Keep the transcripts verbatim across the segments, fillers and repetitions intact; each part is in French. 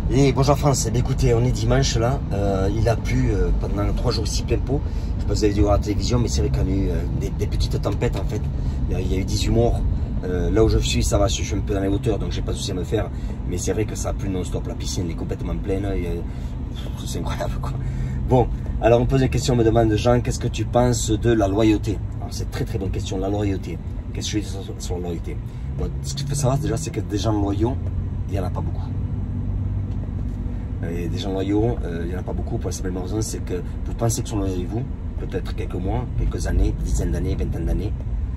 Et bonjour France, eh bien, écoutez, on est dimanche là, euh, il a plu euh, pendant trois jours ici plein pot. Je sais pas si vous avez dû voir la télévision, mais c'est vrai qu'on a eu euh, des, des petites tempêtes en fait. Il y a eu dix-huit morts. Euh, là où je suis, ça va, je suis un peu dans les hauteurs, donc j'ai pas de souci à me faire. Mais c'est vrai que ça a plu non-stop, la piscine elle est complètement pleine, euh, c'est incroyable quoi. Bon, alors on pose une question, on me demande Jean, qu'est-ce que tu penses de la loyauté? Alors c'est très très bonne question, la loyauté. Qu'est-ce que je dis sur, sur la loyauté? Bon, ce qu'il faut savoir déjà, c'est que des gens loyaux, il n'y en a pas beaucoup. Et des gens loyaux, euh, il n'y en a pas beaucoup pour la simple raison, c'est que vous pensez qu'ils sont loyaux avec vous, peut-être quelques mois, quelques années, dizaines d'années, vingtaine d'années,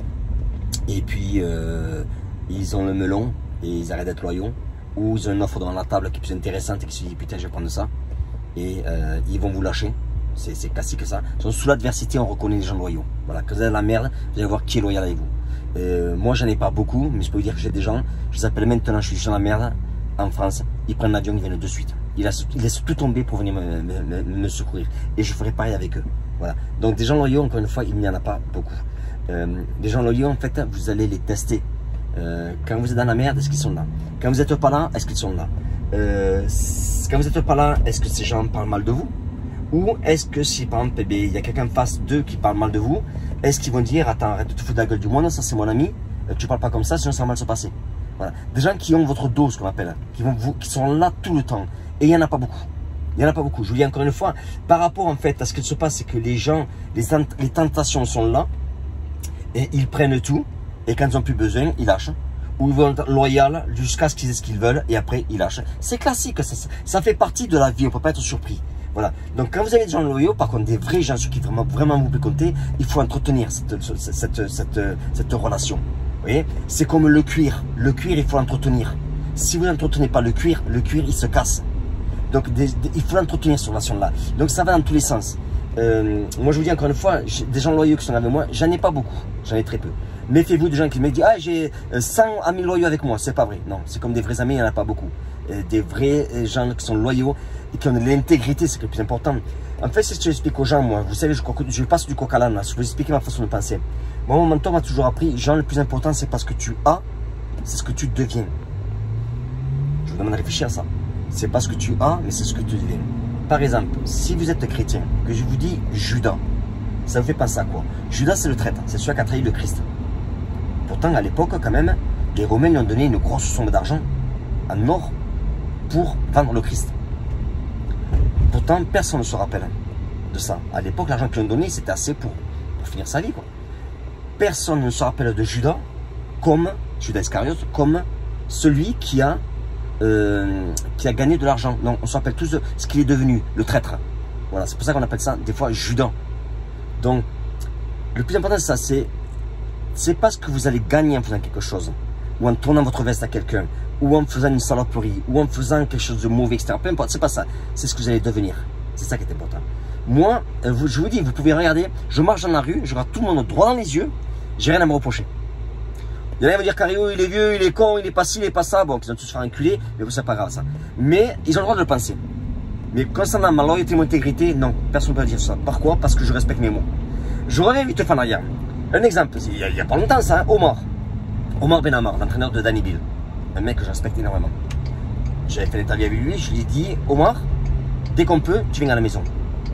et puis euh, ils ont le melon et ils arrêtent d'être loyaux, ou ils ont une offre devant la table qui est plus intéressante et qui se dit putain je vais prendre ça, et euh, ils vont vous lâcher, c'est classique ça. Donc, sous l'adversité on reconnaît les gens loyaux, voilà, quand vous avez la merde, vous allez voir qui est loyal avec vous. Euh, moi j'en ai pas beaucoup, mais je peux vous dire que j'ai des gens, je les appelle maintenant, je suis dans la merde, en France, ils prennent l'avion, ils viennent de suite. Ils laissent tout tomber pour venir me, me, me, me secourir. Et je ferai pareil avec eux. Voilà. Donc des gens loyaux, encore une fois, il n'y en a pas beaucoup. Euh, des gens loyaux, en fait, vous allez les tester. Euh, quand vous êtes dans la merde, est-ce qu'ils sont là? Quand vous n'êtes pas là, est-ce qu'ils sont là? euh, Quand vous n'êtes pas là, est-ce que ces gens parlent mal de vous? Ou est-ce que si, par exemple, il y a quelqu'un en face d'eux qui parle mal de vous, est-ce qu'ils vont dire, attends, arrête de te foutre de la gueule du monde, ça c'est mon ami, tu parles pas comme ça, sinon ça va mal se passer. Voilà. Des gens qui ont votre dos, ce qu'on appelle, qui, vont vous, qui sont là tout le temps. Et il n'y en a pas beaucoup. Il n'y en a pas beaucoup. Je vous dis encore une fois, par rapport en fait à ce qui se passe, c'est que les gens, les, les tentations sont là, et ils prennent tout, et quand ils n'ont plus besoin, ils lâchent. Ou ils vont être loyaux jusqu'à ce qu'ils aient ce qu'ils veulent, et après ils lâchent. C'est classique, ça, ça fait partie de la vie, on ne peut pas être surpris. Voilà. Donc quand vous avez des gens loyaux, par contre des vrais gens sur qui vraiment, vraiment vous pouvez compter, il faut entretenir cette, cette, cette, cette, cette relation. Vous voyez, c'est comme le cuir. Le cuir, il faut l'entretenir. Si vous n'entretenez pas le cuir, le cuir, il se casse. Donc, des, des, il faut l'entretenir, cette relation-là. Donc, ça va dans tous les sens. Euh, moi, je vous dis encore une fois, des gens loyaux qui sont avec moi, j'en ai pas beaucoup. J'en ai très peu. Méfiez-vous des gens qui me disent, ah, j'ai cent amis loyaux avec moi. C'est pas vrai. Non, c'est comme des vrais amis, il n'y en a pas beaucoup. Euh, des vrais gens qui sont loyaux et qui ont de l'intégrité, c'est le plus important. En fait, c'est ce que j'explique aux gens, moi. Vous savez, je, je passe du coq à l'âne, là. Je vous explique ma façon de penser. Moi, mon mentor m'a toujours appris, Jean, le plus important, c'est pas ce que tu as, c'est ce que tu deviens. Je vous demande de réfléchir à ça. C'est pas ce que tu as, mais c'est ce que tu deviens. Par exemple, si vous êtes chrétien, que je vous dis Judas, ça vous fait penser à quoi? Judas, c'est le traître, c'est celui qui a trahi le Christ. Pourtant, à l'époque, quand même, les Romains lui ont donné une grosse somme d'argent en or pour vendre le Christ. Pourtant, personne ne se rappelle de ça. À l'époque, l'argent qu'ils lui ont donné, c'était assez pour, pour finir sa vie, quoi. Personne ne se rappelle de Judas comme, Judas Iscariote, comme celui qui a, euh, qui a gagné de l'argent. Non, on se rappelle tous de ce qu'il est devenu, le traître. Voilà, c'est pour ça qu'on appelle ça des fois Judas. Donc, le plus important, c'est ça, c'est c'est pas ce que vous allez gagner en faisant quelque chose, ou en tournant votre veste à quelqu'un, ou en faisant une saloperie, ou en faisant quelque chose de mauvais, et cetera. Peu importe, c'est pas ça. C'est ce que vous allez devenir. C'est ça qui est important. Moi, je vous dis, vous pouvez regarder, je marche dans la rue, je regarde tout le monde droit dans les yeux, j'ai rien à me reprocher. Il y en a qui vont dire Cario, il est vieux, il est con, il est pas ci, il est pas ça. Bon, ils ont tous se faire enculer, mais c'est pas grave ça. Mais ils ont le droit de le penser. Mais concernant ma loyauté et mon intégrité, non, personne ne peut dire ça. Pourquoi? Parce que je respecte mes mots. Je reviens vite fait en arrière. Un exemple, il y a, il y a pas longtemps ça, hein, Omar. Omar Benamar, l'entraîneur de Danny Bill. Un mec que je respecte énormément. J'avais fait l'interview avec lui, je lui ai dit, Omar, dès qu'on peut, tu viens à la maison.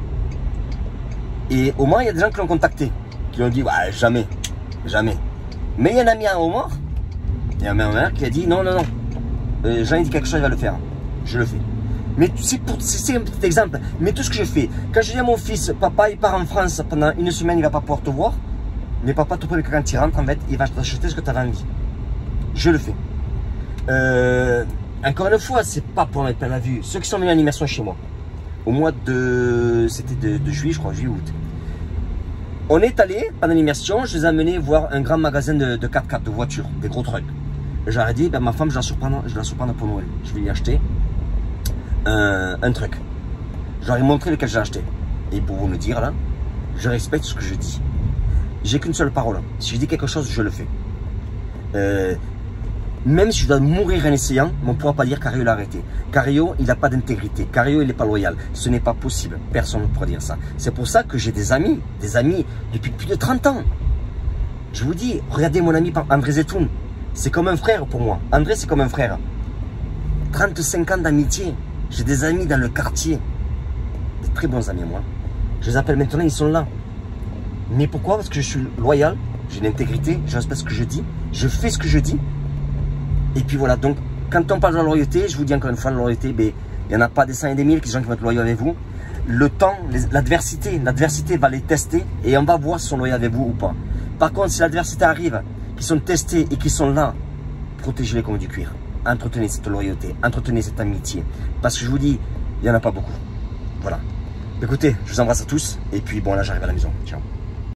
Et Omar, il y a des gens qui l'ont contacté, qui lui ont dit, ouais, jamais, jamais. Mais il y a un ami à Omar, il y a un mec qui a dit, non, non, non, euh, Jean dit quelque chose, il va le faire. Je le fais. Mais c'est un petit exemple. Mais tout ce que je fais, quand je dis à mon fils, papa, il part en France pendant une semaine, il ne va pas pouvoir te voir. Mais papa, te promets que quand il rentre, en fait, il va t'acheter ce que tu avais envie. Je le fais. Euh, encore une fois, c'est pas pour mettre plein la vue. Ceux qui sont venus en immersion chez moi, au mois de, c'était de, de juillet, je crois, juillet août. On est allé pendant l'immersion, je les ai amenés voir un grand magasin de, de quatre quatre, de voitures, des gros trucks. J'aurais dit, ben, ma femme, je la surprends, je la surprends pour Noël. Je vais lui acheter un, un truc. J'aurais montré lequel j'ai acheté. Et pour vous le dire là, je respecte ce que je dis. J'ai qu'une seule parole. Si je dis quelque chose, je le fais. Euh, même si je dois mourir en essayant, on ne pourra pas dire Cario l'a arrêté. Cario, il n'a pas d'intégrité. Cario, il n'est pas loyal. Ce n'est pas possible. Personne ne pourra dire ça. C'est pour ça que j'ai des amis, des amis depuis plus de trente ans. Je vous dis, regardez mon ami André Zetoun. C'est comme un frère pour moi. André, c'est comme un frère. trente-cinq ans d'amitié. J'ai des amis dans le quartier, des très bons amis moi. Je les appelle maintenant, ils sont là. Mais pourquoi? Parce que je suis loyal, j'ai l'intégrité, je respecte ce que je dis, je fais ce que je dis. Et puis voilà, donc quand on parle de la loyauté, je vous dis encore une fois, la loyauté, ben, il n'y en a pas des cent et des mille, des gens qui vont être loyaux avec vous. Le temps, l'adversité, l'adversité va les tester et on va voir si ils sont loyaux avec vous ou pas. Par contre, si l'adversité arrive, qu'ils sont testés et qu'ils sont là, protégez-les comme du cuir. Entretenez cette loyauté, entretenez cette amitié. Parce que je vous dis, il n'y en a pas beaucoup. Voilà. Écoutez, je vous embrasse à tous. Et puis bon, là, j'arrive à la maison. Ciao.